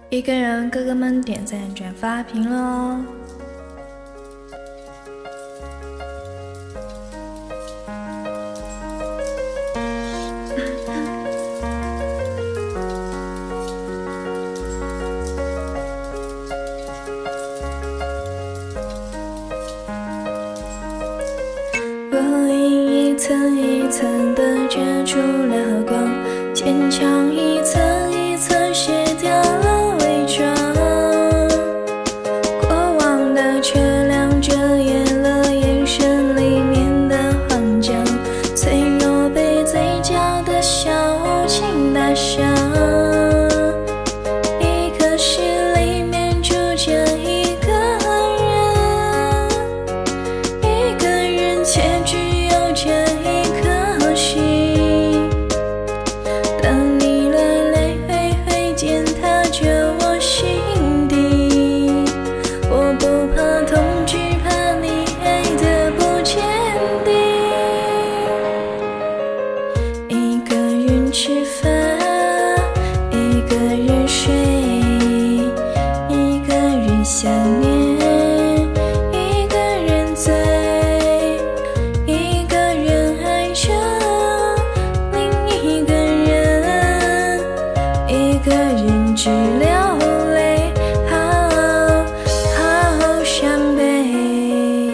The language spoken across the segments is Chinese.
一个人，哥哥们点赞、转发、评论哦。我已一层一层地遮住了光，坚强一层一层卸掉了伪装。过往的却亮着掩了眼神里面的慌张，脆弱被嘴角的小情打伤。一颗心里面住着一个人，一个人却只有这一颗心。当你来来回回践踏着我心底，我不怕痛，只怕你爱得不坚定。一个人吃饭，一个人睡，一个人想念，一个人醉，一个人爱着另一个人，一个人只流泪，好伤悲。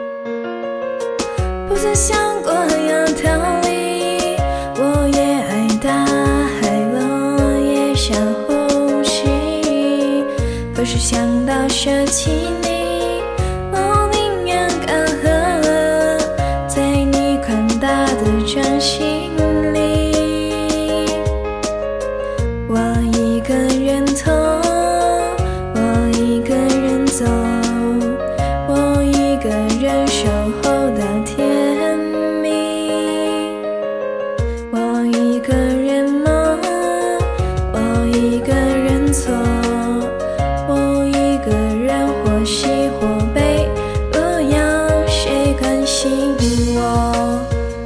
不曾想过要逃离，我也爱大海，我也想呼吸。可是想到舍弃你，我宁愿干涸在你宽大的掌心里。我一个人痛，我一个人走，我一个人守候到天明。我一个人梦，我一个人错，我一个人或喜或悲，不要谁关心我。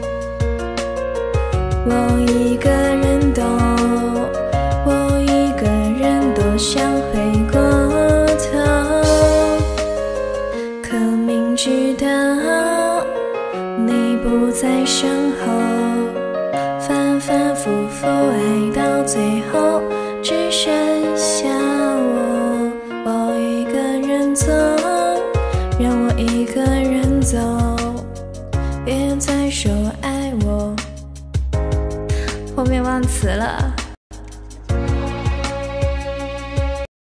我一个人懂，我一个人多想回过头，可明知道你不在身后，反反复复爱到最后只剩下我。我一个人走，让我一个人走，别再说爱我。后面忘词了。